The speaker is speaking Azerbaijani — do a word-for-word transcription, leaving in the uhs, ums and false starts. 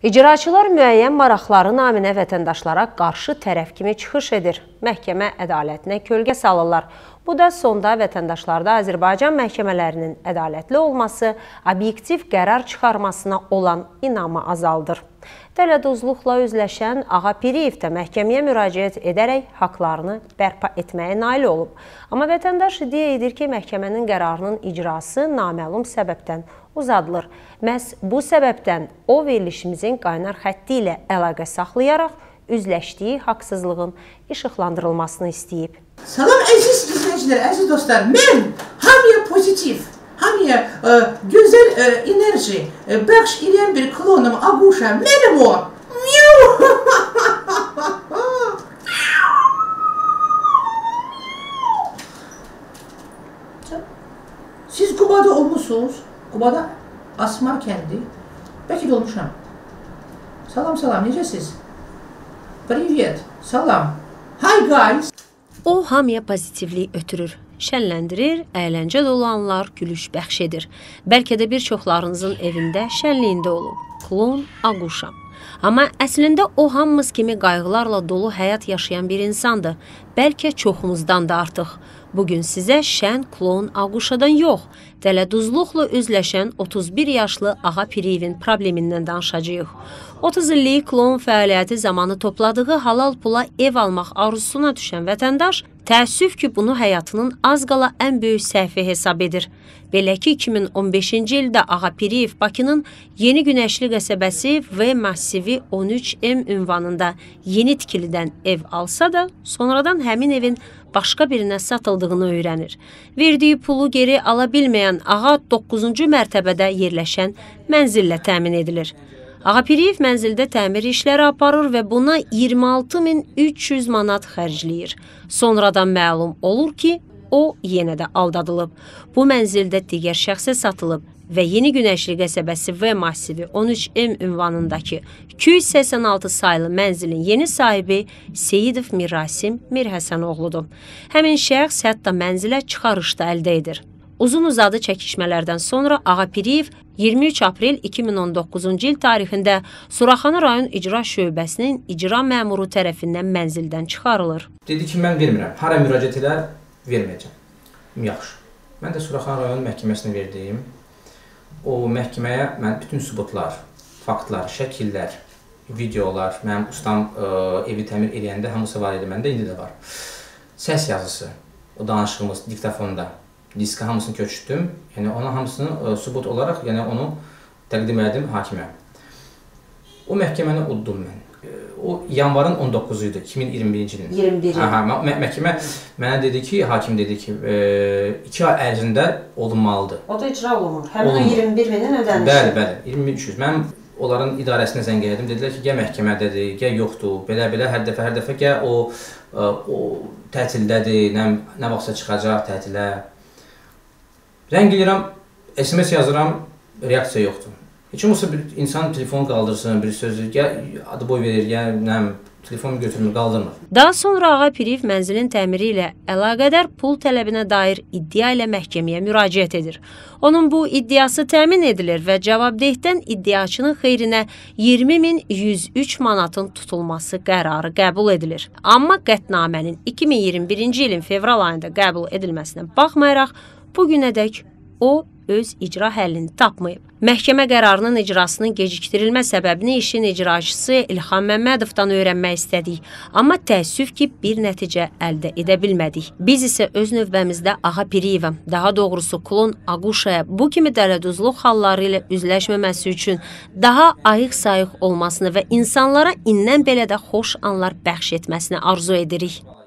İcraçılar müəyyən maraqları naminə vətəndaşlara qarşı tərəf kimi çıxış edir. Məhkəmə ədalətinə kölgə salırlar. Bu da sonda vətəndaşlarda Azərbaycan məhkəmələrinin ədalətli olması, obyektiv qərar çıxarmasına olan inamı azaldır. Dələduzluqla üzləşən Ağa Piriyev də məhkəməyə müraciət edərək haqlarını bərpa etməyə nail olub. Amma vətəndaş iddia edir ki, məhkəmənin qərarının icrası naməlum səbəbdən uzadılır. Məhz bu səbəbdən o verilişimizin qaynar xətti ilə əlaqə saxlayaraq üzləşdiyi haqsızlığın işıqlandırılmasını istəyib. Salam əziz izləyicilər, əziz dostlar. Mən hamıya pozitiv, hamıya e, gözəl e, enerji e, bəxş edən bir klonum Aguşa. Mənim o. Siz Qubada olmuşsunuz. Qubada Asmar kəndi. Bəlkə də olmuşam. Salam salam, necəsiz? Privyet, salam. Hi guys. O hamıya pozitivlik ötürür, şənləndirir, əyləncə dolu anlar gülüş bəxş edir. Bəlkə də bir çoxlarınızın evində şənliyində olub. Klon Aguşa. Amma əslində o hamımız kimi qayğılarla dolu həyat yaşayan bir insandır. Bəlkə çoxumuzdan da artıq. Bugün sizə şən klon Aguşadan yox, dələduzluqla üzləşən otuz bir yaşlı Ağa Piriyevin problemindən danışacağıq. otuz illik klon fəaliyyəti zamanı topladığı halal pula ev almaq arzusuna düşən vətəndaş təəssüf ki, bunu həyatının az qala ən böyük səhvi hesab edir. Belə ki, iki min on beşinci ildə Ağa Piriyev Bakının Yeni Günəşli qəsəbəsi və Massivi on üç M ünvanında yeni tikilidən ev alsa da, sonradan həmin evin başqa birinə satıldığını öyrənir. Verdiyi pulu geri ala bilməyən Ağa doqquzuncu mərtəbədə yerləşən mənzillə təmin edilir. Ağa Piriyev mənzildə təmir işləri aparır və buna iyirmi altı min üç yüz manat xərcləyir. Sonradan məlum olur ki, o yenə də aldadılıb. Bu mənzildə digər şəxsə satılıb və Yeni Günəşli qəsəbəsi və Massivi on üç M ünvanındakı iki yüz səksən altı sayılı mənzilin yeni sahibi Seyidov Mirasim Mirhəsənoğludur. Həmin şəxs hətta mənzilə çıxarış da əldə edir. Uzun uzadı çəkişmələrdən sonra Ağa Piriyev iyirmi üç aprel iki min on doqquzuncu il tarixində Suraxanı rayon icra şöbəsinin icra məmuru tərəfindən mənzildən çıxarılır. Dedi ki, mən vermirəm, hara müraciət elə verməyəcəm. Yaxşı. Mən də Suraxanı rayon məhkəməsinə verdiyim. O məhkəməyə mən bütün sübutlar, faktlar, şəkillər, videolar, mənim ustam ə, evi təmir edəndə hamısı var idi, məndə indi də var. Səs yazısı, o danışığımız diktafonda. Diska hamısını köçürdüm. Yəni ona hamısını ə, sübut olaraq, yəni onu təqdim etdim hakimə. O məhkəməni uddum mən. O yanvarın on doqquzu idi, iki min iyirmi birinci ilin. iyirmi biri. Aha, mə məhkəmə mənə dedi ki, hakim dedi ki, e, iki ay ərzində olunmalıdır. O da icra olunur. Həmin o iyirmi bir binin ödənişi. Bəli, bəli, iyirmi üç yüz. Mən onların idarəsinə zəng elədim. Dedilər ki, gəl məhkəmədədir, gəl yoxdur. Belə-belə hər dəfə, hər dəfə gəl o, o tətildədir, nə, nə vaxtsa çıxacaq tətilə. Rəng eləyirəm, S M S yazıram, reaksiya yoxdur. Heç olmasa bir insan telefonu qaldırsın, bir sözü, adı boy verir, yəni, telefonu götürmür, qaldırmır. Daha sonra Ağa Piriyev mənzilin təmiri ilə əlaqədar pul tələbinə dair iddia ilə məhkəməyə müraciət edir. Onun bu iddiası təmin edilir və cavabdehdən iddiaçının xeyrinə iyirmi min yüz üç manatın tutulması qərarı qəbul edilir. Amma qətnamənin iki min iyirmi birinci ilin fevral ayında qəbul edilməsinə baxmayaraq, bu günədək o öz icra həllini tapmayıb. Məhkəmə qərarının icrasının gecikdirilmə səbəbini işin icraçısı İlham Məmmədovdan öyrənmək istədik. Amma təəssüf ki, bir nəticə əldə edə bilmədik. Biz isə öz növbəmizdə Ağa Piriyevə, daha doğrusu klon Aguşaya bu kimi dələduzluq halları ilə üzləşməməsi üçün daha ayıq-sayıq olmasını və insanlara indən belə də xoş anlar bəxş etməsini arzu edirik.